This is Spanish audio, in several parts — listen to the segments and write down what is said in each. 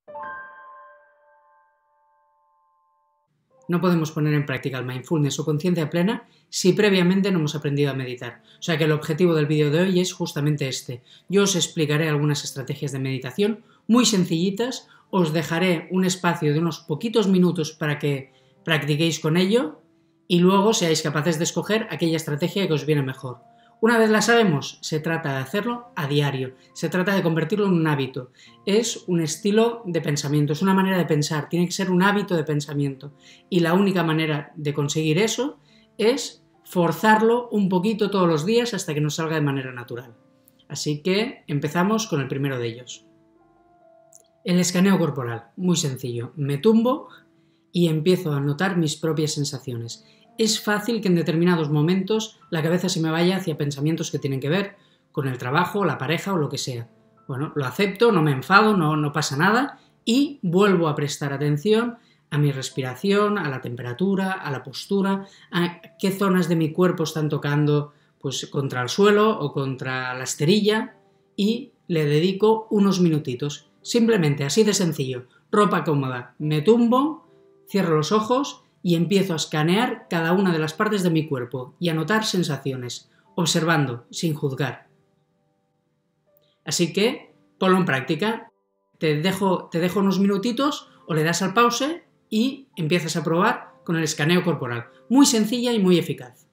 No podemos poner en práctica el mindfulness o conciencia plena si previamente no hemos aprendido a meditar. O sea que el objetivo del vídeo de hoy es justamente este. Yo os explicaré algunas estrategias de meditación muy sencillitas, os dejaré un espacio de unos poquitos minutos para que practiquéis con ello y luego seáis capaces de escoger aquella estrategia que os viene mejor. Una vez la sabemos, se trata de hacerlo a diario, se trata de convertirlo en un hábito. Es un estilo de pensamiento, es una manera de pensar, tiene que ser un hábito de pensamiento. Y la única manera de conseguir eso es forzarlo un poquito todos los días hasta que nos salga de manera natural. Así que empezamos con el primero de ellos. El escaneo corporal, muy sencillo. Me tumbo y empiezo a notar mis propias sensaciones. Es fácil que en determinados momentos la cabeza se me vaya hacia pensamientos que tienen que ver con el trabajo, la pareja o lo que sea. Bueno, lo acepto, no me enfado, no pasa nada y vuelvo a prestar atención a mi respiración, a la temperatura, a la postura, a qué zonas de mi cuerpo están tocando pues contra el suelo o contra la esterilla y le dedico unos minutitos. Simplemente así de sencillo. Ropa cómoda. Me tumbo, cierro los ojos y empiezo a escanear cada una de las partes de mi cuerpo y a notar sensaciones, observando, sin juzgar. Así que ponlo en práctica. Te dejo unos minutitos o le das al pause y empiezas a probar con el escaneo corporal. Muy sencilla y muy eficaz.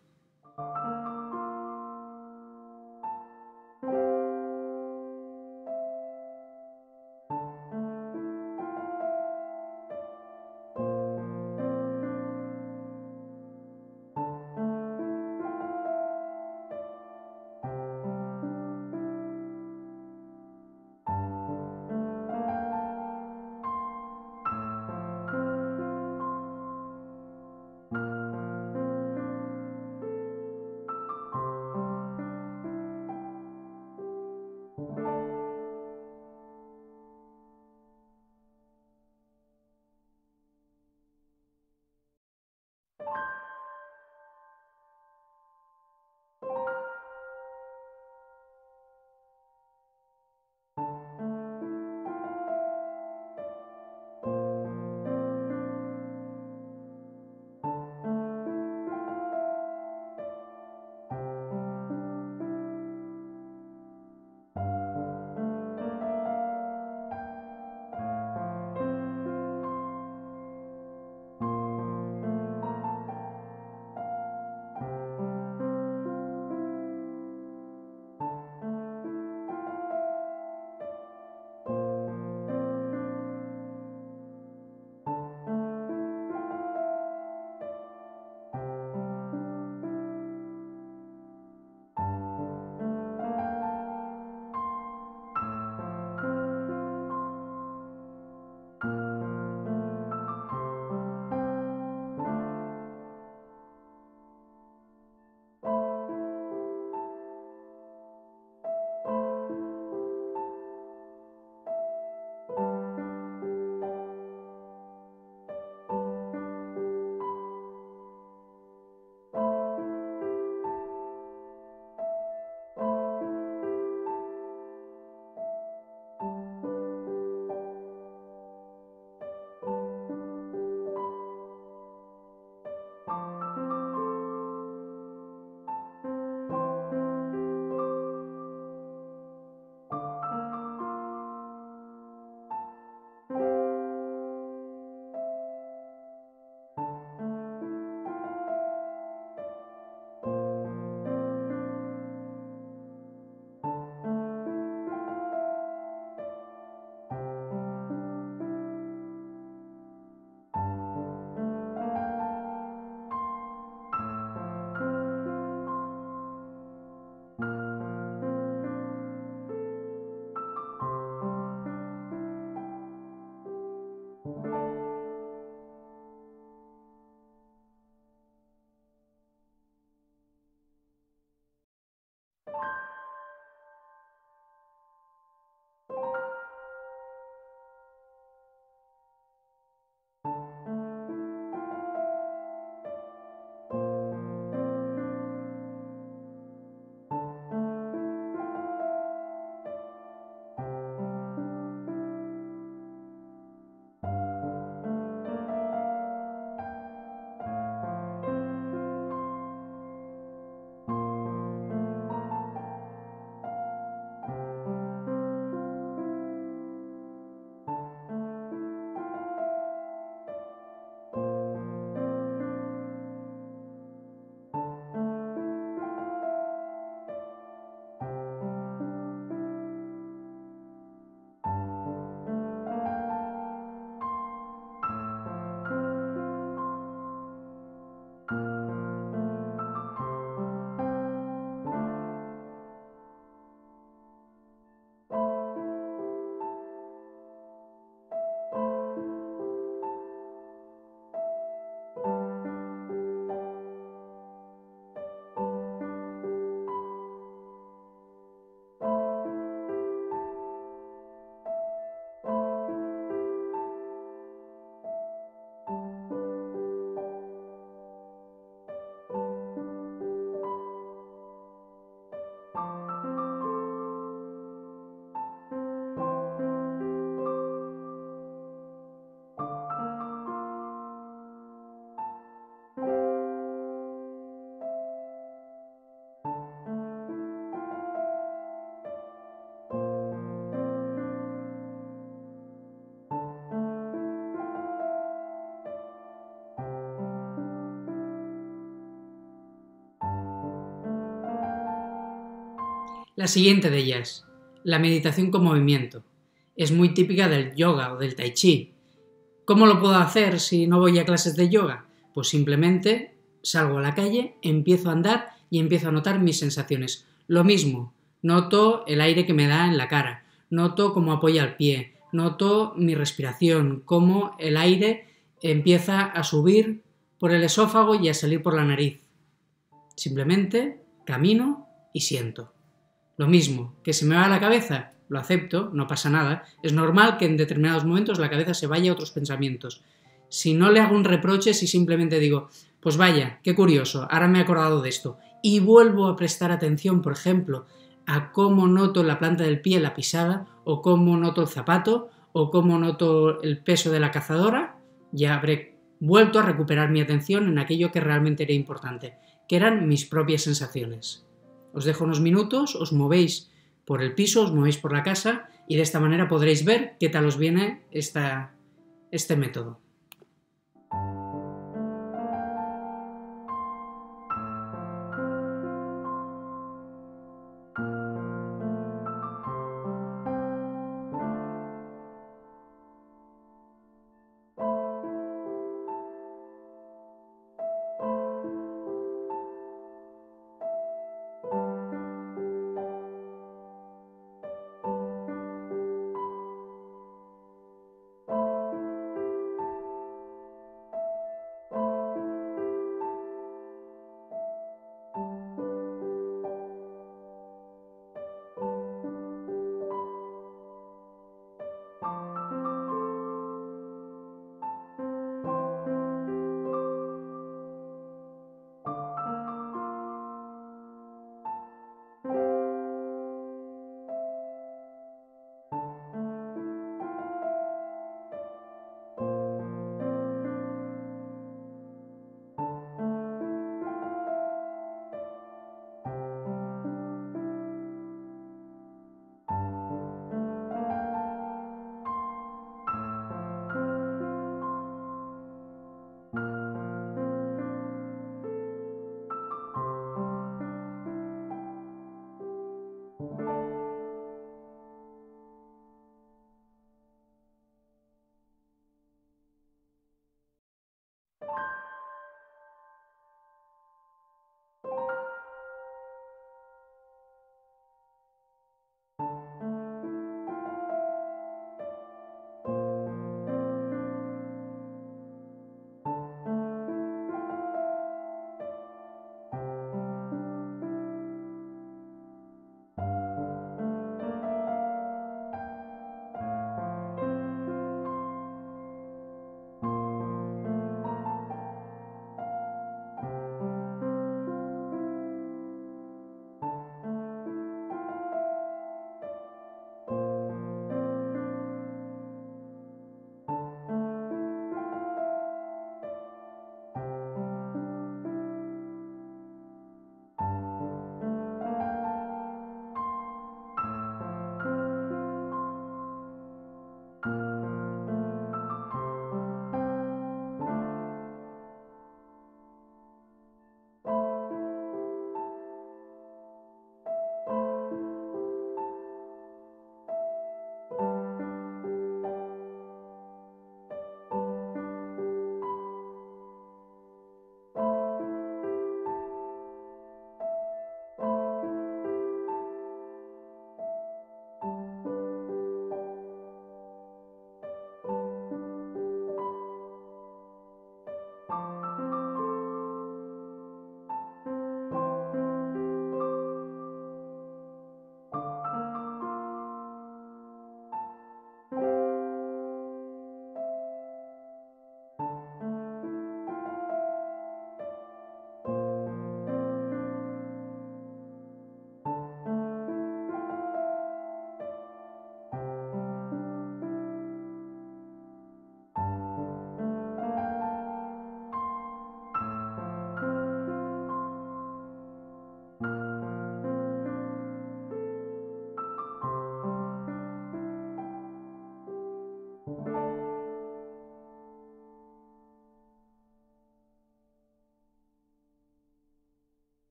La siguiente de ellas, la meditación con movimiento. Es muy típica del yoga o del tai chi. ¿Cómo lo puedo hacer si no voy a clases de yoga? Pues simplemente salgo a la calle, empiezo a andar y empiezo a notar mis sensaciones. Lo mismo, noto el aire que me da en la cara, noto cómo apoya el pie, noto mi respiración, cómo el aire empieza a subir por el esófago y a salir por la nariz. Simplemente camino y siento. Lo mismo, que se me va la cabeza, lo acepto, no pasa nada. Es normal que en determinados momentos la cabeza se vaya a otros pensamientos. Si no le hago un reproche, si simplemente digo, pues vaya, qué curioso, ahora me he acordado de esto, y vuelvo a prestar atención, por ejemplo, a cómo noto la planta del pie, la pisada, o cómo noto el zapato, o cómo noto el peso de la cazadora, ya habré vuelto a recuperar mi atención en aquello que realmente era importante, que eran mis propias sensaciones. Os dejo unos minutos, os movéis por el piso, os movéis por la casa y de esta manera podréis ver qué tal os viene este método.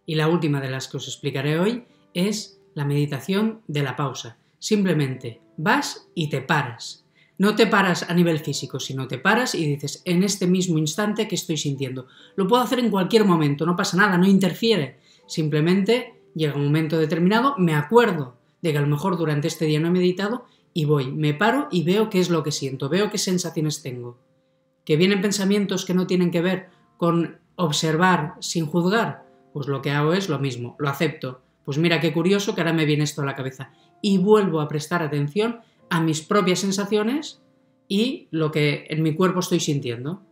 Y la última de las que os explicaré hoy es la meditación de la pausa. Simplemente vas y te paras. No te paras a nivel físico, sino te paras y dices, en este mismo instante, ¿qué estoy sintiendo? Lo puedo hacer en cualquier momento, no pasa nada, no interfiere. Simplemente llega un momento determinado, me acuerdo de que a lo mejor durante este día no he meditado y voy, me paro y veo qué es lo que siento, veo qué sensaciones tengo. ¿Que vienen pensamientos que no tienen que ver con observar sin juzgar? Pues lo que hago es lo mismo, lo acepto. Pues mira qué curioso que ahora me viene esto a la cabeza. Y vuelvo a prestar atención a mis propias sensaciones y lo que en mi cuerpo estoy sintiendo.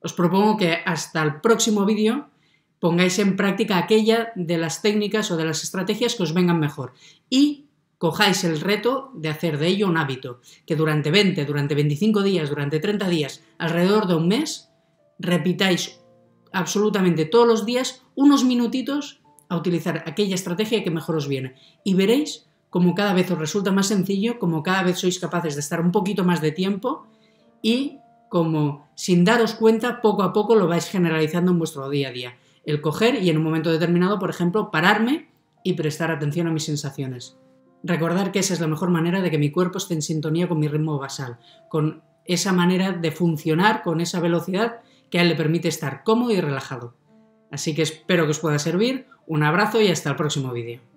Os propongo que hasta el próximo vídeo pongáis en práctica aquella de las técnicas o de las estrategias que os vengan mejor y cojáis el reto de hacer de ello un hábito, que durante 20, durante 25 días, durante 30 días, alrededor de un mes, repitáis absolutamente todos los días unos minutitos a utilizar aquella estrategia que mejor os viene y veréis como cada vez os resulta más sencillo, como cada vez sois capaces de estar un poquito más de tiempo y como sin daros cuenta poco a poco lo vais generalizando en vuestro día a día. El coger y en un momento determinado, por ejemplo, pararme y prestar atención a mis sensaciones. Recordar que esa es la mejor manera de que mi cuerpo esté en sintonía con mi ritmo basal, con esa manera de funcionar, con esa velocidad que a él le permite estar cómodo y relajado. Así que espero que os pueda servir, un abrazo y hasta el próximo vídeo.